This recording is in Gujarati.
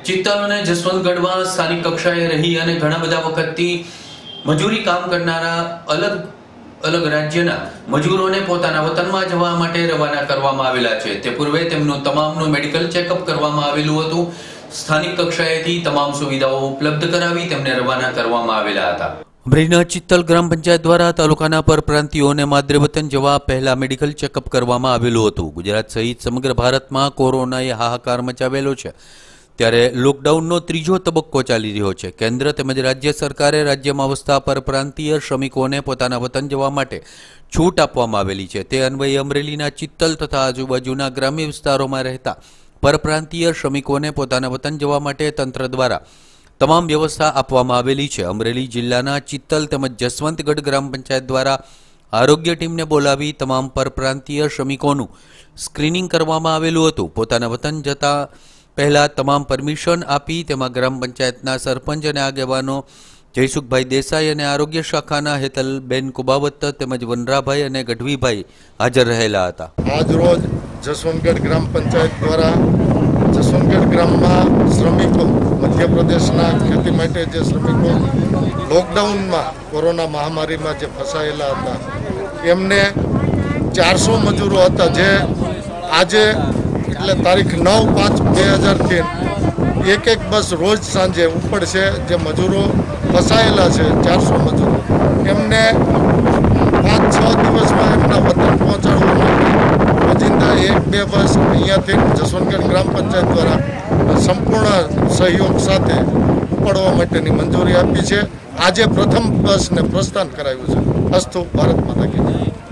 ચિત્તલ અને જસવંતગઢમાં સ્થાનિક કક્ષાએ રહી અને ઘણા બધા વખતથી મજૂરી કામ કરનારા અલગ રાજ્યના મજૂરોને પોતાના વતનમાં જવા માટે રવાના કરવામાં આવેલા છે। તે પૂર્વે તેમનું તમામનું મેડિકલ ચેકઅપ કરવામાં આવેલું હતું। સ્થાનિક કક્ષાએથી તમામ સુવિધાઓ ઉપલબ્ધ કરાવી તેમને રવાના કરવામાં આવેલા હતા। અમરેલીના ચિત્તલ ગ્રામ પંચાયત દ્વારા તાલુકાના પરપ્રાંતિયોને માદરે વતન જવા પહેલા મેડિકલ ચેકઅપ કરવામાં આવેલું હતું। ગુજરાત સહિત સમગ્ર ભારતમાં કોરોનાએ હાહાકાર મચાવેલો છે, ત્યારે લોકડાઉનનો ત્રીજો તબક્કો ચાલી રહ્યો છે। કેન્દ્ર તેમજ રાજ્ય સરકારે રાજ્યમાં વસતા પરપ્રાંતીય શ્રમિકોને પોતાના વતન જવા માટે છૂટ આપવામાં આવેલી છે। તે અન્વયે અમરેલીના ચિત્તલ તથા આજુબાજુના ગ્રામ્ય વિસ્તારોમાં રહેતા પરપ્રાંતીય શ્રમિકોને પોતાના વતન જવા માટે તંત્ર દ્વારા તમામ વ્યવસ્થા આપવામાં આવેલી છે। અમરેલી જિલ્લાના ચિત્તલ તેમજ જસવંતગઢ ગ્રામ પંચાયત દ્વારા આરોગ્ય ટીમને બોલાવી તમામ પરપ્રાંતીય શ્રમિકોનું સ્ક્રીનિંગ કરવામાં આવેલું હતું। પોતાના વતન જતા પહેલા તમામ પરમિશન આપી તેમાં ગ્રામ પંચાયતના સરપંચ અને આગેવાનો જયસુખભાઈ દેસાઈ અને આરોગ્ય શાખાના હેતલબેન કુબાવત તેમજ વનરાભાઈ અને ગઢવીભાઈ હાજર રહેલા હતા। આજ રોજ જસવંતગઢ ગ્રામ પંચાયત દ્વારા જસવંતગઢ ગ્રામમાં શ્રમિકો મધ્યપ્રદેશના ખેતી માટે જે શ્રમિકો લોકડાઉનમાં કોરોના મહામારીમાં જે ફસાયેલા હતા એમને 400 મજૂરો હતા, જે આજે એટલે તારીખ 9/5/2000થી એક બસ રોજ સાંજે ઉપડશે। જે મજૂરો ફસાયેલા છે 400 મજૂરો, એમને 5-6 દિવસમાં એમના વતન પહોંચાડવા માટે રોજિંદા 1-2 બસ અહીંયાથી જસવંતગઢ ગ્રામ પંચાયત દ્વારા સંપૂર્ણ સહયોગ સાથે ઉપાડવા માટેની મંજૂરી આપી છે। આજે પ્રથમ બસને પ્રસ્થાન કરાવ્યું છે। અસ્તુ ભારત માતા કી જય।